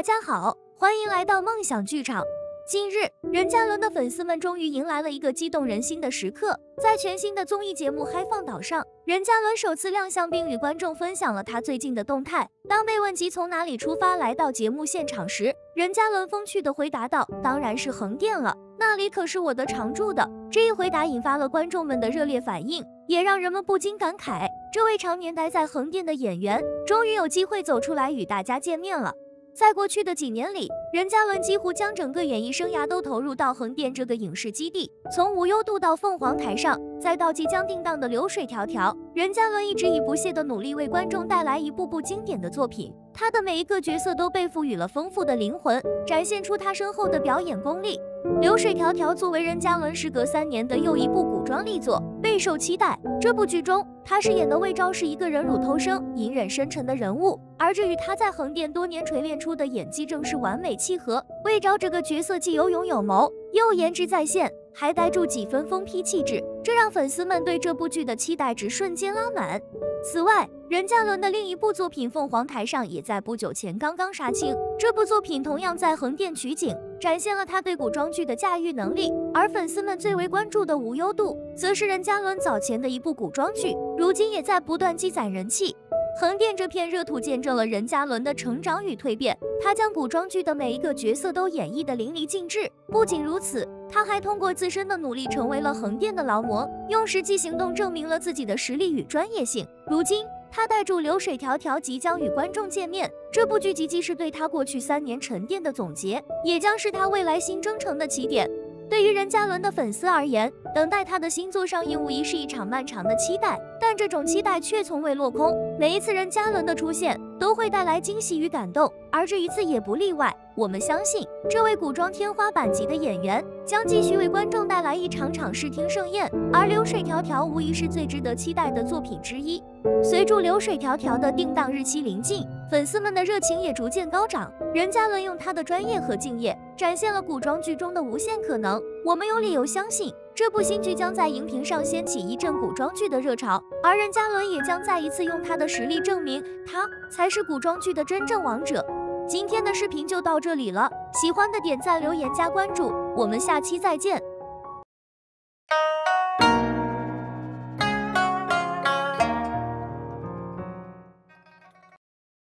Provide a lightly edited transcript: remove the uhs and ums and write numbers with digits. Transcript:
大家好，欢迎来到梦想剧场。近日，任嘉伦的粉丝们终于迎来了一个激动人心的时刻，在全新的综艺节目《嗨放岛》上，任嘉伦首次亮相并与观众分享了他最近的动态。当被问及从哪里出发来到节目现场时，任嘉伦风趣地回答道：“当然是横店了，那里可是我的常住的。”这一回答引发了观众们的热烈反应，也让人们不禁感慨，这位常年待在横店的演员，终于有机会走出来与大家见面了。在过去的几年里，任嘉伦几乎将整个演艺生涯都投入到横店这个影视基地，从无忧渡到凤凰台上，再到即将定档的流水迢迢，任嘉伦一直以不懈的努力为观众带来一部部经典的作品。他的每一个角色都被赋予了丰富的灵魂，展现出他深厚的表演功力。流水迢迢作为任嘉伦时隔3年的又一部古装力作，备受期待。这部剧中，他饰演的魏昭是一个忍辱偷生、隐忍深沉的人物，而这与他在横店多年锤炼出的演技正是完美契合。魏昭这个角色既有勇有谋，又颜值在线，还带住几分疯批气质，这让粉丝们对这部剧的期待值瞬间拉满。此外，任嘉伦的另一部作品《凤凰台上》也在不久前刚刚杀青。这部作品同样在横店取景，展现了他对古装剧的驾驭能力。而粉丝们最为关注的《无忧渡》，则是任嘉伦早前的一部古装剧，如今也在不断积攒人气。横店这片热土见证了任嘉伦的成长与蜕变，他将古装剧的每一个角色都演绎得淋漓尽致。不仅如此，他还通过自身的努力成为了横店的劳模，用实际行动证明了自己的实力与专业性。如今，他带住流水迢迢即将与观众见面，这部剧集既是对他过去3年沉淀的总结，也将是他未来新征程的起点。对于任嘉伦的粉丝而言，等待他的新作上映无疑是一场漫长的期待，但这种期待却从未落空。每一次任嘉伦的出现都会带来惊喜与感动，而这一次也不例外。我们相信，这位古装天花板级的演员将继续为观众带来一场场视听盛宴，而流水迢迢无疑是最值得期待的作品之一。随着流水迢迢的定档日期临近，粉丝们的热情也逐渐高涨。任嘉伦用他的专业和敬业，展现了古装剧中的无限可能。我们有理由相信，这部新剧将在荧屏上掀起一阵古装剧的热潮，而任嘉伦也将再一次用他的实力证明，他才是古装剧的真正王者。今天的视频就到这里了，喜欢的点赞、留言、加关注，我们下期再见。